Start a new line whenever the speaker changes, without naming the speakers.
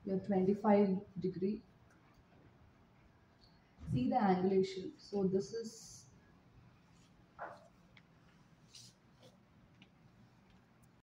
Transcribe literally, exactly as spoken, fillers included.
your twenty-five degree. See the angulation. So this is